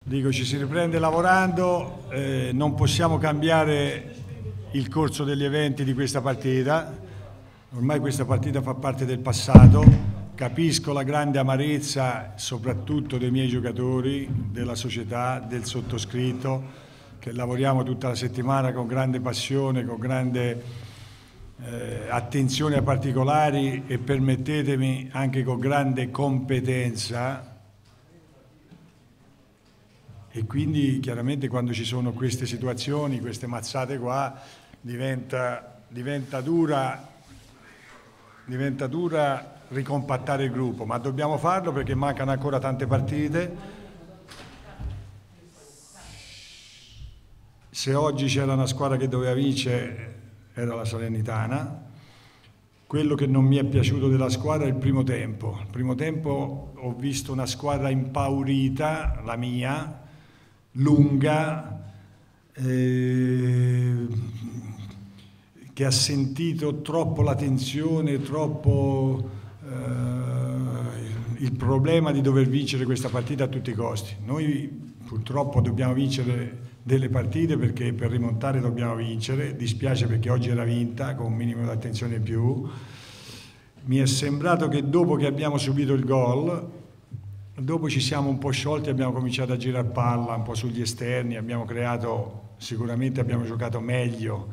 Dico, ci si riprende lavorando, non possiamo cambiare il corso degli eventi di questa partita, ormai questa partita fa parte del passato, capisco la grande amarezza soprattutto dei miei giocatori, della società, del sottoscritto, che lavoriamo tutta la settimana con grande passione, con grande attenzione ai particolari e permettetemi anche con grande competenza. E quindi chiaramente quando ci sono queste situazioni, queste mazzate qua, diventa dura ricompattare il gruppo, ma dobbiamo farlo perché mancano ancora tante partite. Se oggi c'era una squadra che doveva vincere era la Salernitana. Quello che non mi è piaciuto della squadra è il primo tempo. Il primo tempo ho visto una squadra impaurita, la mia, lunga, che ha sentito troppo la tensione, troppo il problema di dover vincere questa partita a tutti i costi. Noi purtroppo dobbiamo vincere delle partite perché per rimontare dobbiamo vincere, dispiace perché oggi era vinta con un minimo di attenzione in più. Mi è sembrato che dopo che abbiamo subito il gol, dopo ci siamo un po' sciolti, abbiamo cominciato a girare palla un po' sugli esterni, sicuramente abbiamo giocato meglio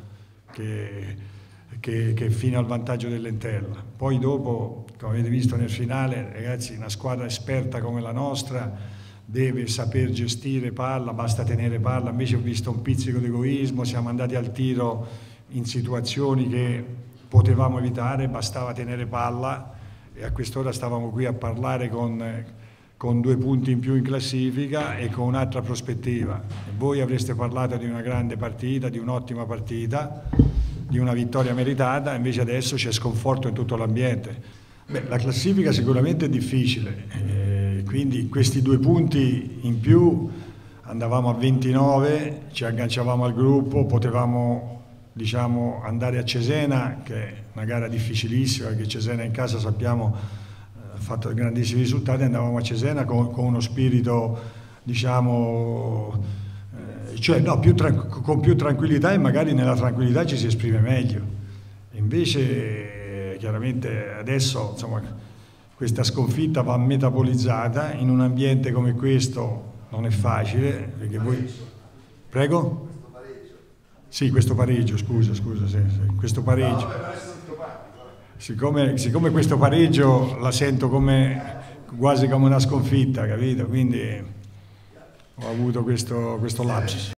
che fino al vantaggio dell'Entella. Poi dopo, come avete visto nel finale, ragazzi, una squadra esperta come la nostra deve saper gestire palla, basta tenere palla, invece ho visto un pizzico di egoismo, siamo andati al tiro in situazioni che potevamo evitare, bastava tenere palla e a quest'ora stavamo qui a parlare con 2 punti in più in classifica e con un'altra prospettiva. Voi avreste parlato di una grande partita, di un'ottima partita, di una vittoria meritata, invece adesso c'è sconforto in tutto l'ambiente. La classifica sicuramente è difficile, quindi questi 2 punti in più andavamo a 29, ci agganciavamo al gruppo, potevamo andare a Cesena, che è una gara difficilissima, perché Cesena in casa sappiamo ha fatto grandissimi risultati, andavamo a Cesena con uno spirito, con più tranquillità e magari nella tranquillità ci si esprime meglio. Invece chiaramente adesso insomma, questa sconfitta va metabolizzata in un ambiente come questo, non è facile, perché voi... Prego? Sì, questo pareggio, scusa, sì, questo pareggio. Siccome questo pareggio la sento quasi come una sconfitta, capito? Quindi ho avuto questo lapsus.